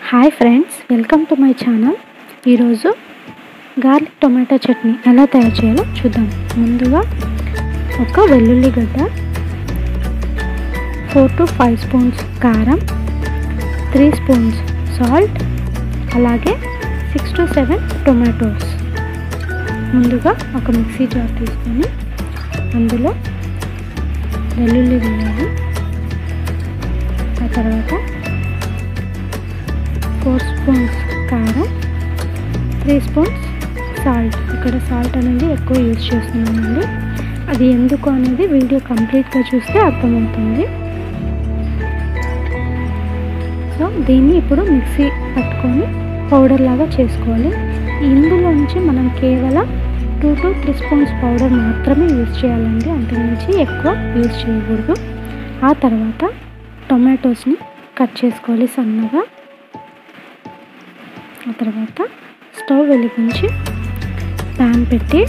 Hi friends, welcome to my channel. ఈరోజు garlic tomato chutney ఎలా తయారు చేయాలో చూద్దాం. ముందుగా ఒక వెల్లుల్లిగడ్డ, 4 to 5 స్పూన్స్ కారం, 3 స్పూన్స్ సాల్ట్, అలాగే 6 to 7 టొమాటోస్. ముందుగా ఒక మిక్సీ జార్ తీసుకొని అందులో వెల్లుల్లి వేయాలి. ఆ తర్వాత 4 స్పూన్స్ కారం, 3 స్పూన్స్ సాల్ట్. ఇక్కడ సాల్ట్ అనేది ఎక్కువ యూజ్ చేస్తున్నామండి. అది ఎందుకు అనేది వీడియో కంప్లీట్గా చూస్తే అర్థమవుతుంది. సో దీన్ని ఇప్పుడు మిక్సీ పట్టుకొని పౌడర్ లాగా చేసుకోవాలి. ఇందులో నుంచి మనం కేవలం 2 to 3 స్పూన్స్ పౌడర్ మాత్రమే యూజ్ చేయాలండి, అంతకుమించి ఎక్కువ యూజ్ చేయకూడదు. ఆ తర్వాత టొమాటోస్ని కట్ చేసుకోవాలి సన్నగా. ఆ తర్వాత స్టవ్ వెలిగించి ప్యాన్ పెట్టి,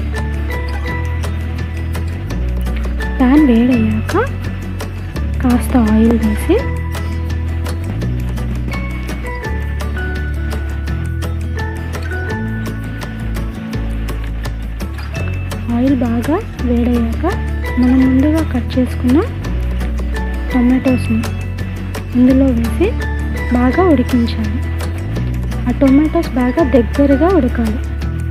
ప్యాన్ వేడయ్యాక కాస్త ఆయిల్ వేసి ఆయిల్ బాగా వేడయ్యాక మనం ముందుగా కట్ చేసుకున్న టొమాటోస్ని ఇందులో వేసి బాగా ఉడికించాలి. ఆ టొమాటోస్ బాగా దగ్గరగా ఉడకాలి.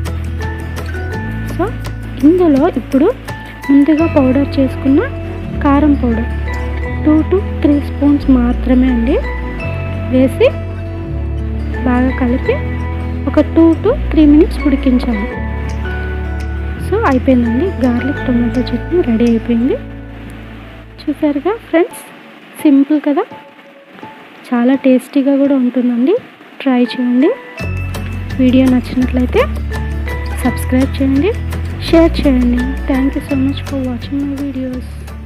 సో ఇందులో ఇప్పుడు ముందుగా పౌడర్ చేసుకున్న కారం పౌడర్ 2 to 3 స్పూన్స్ మాత్రమే అండి వేసి బాగా కలిపి ఒక 2 to 3 మినిట్స్ ఉడికించాలి. సో అయిపోయిందండి, గార్లిక్ టొమాటో చట్నీ రెడీ అయిపోయింది. చూసారుగా ఫ్రెండ్స్, సింపుల్ కదా, చాలా టేస్టీగా కూడా ఉంటుందండి. ట్రై చేయండి. వీడియో నచ్చినట్లయితే సబ్స్క్రైబ్ చేయండి, షేర్ చేయండి. Thank you so much for watching my videos.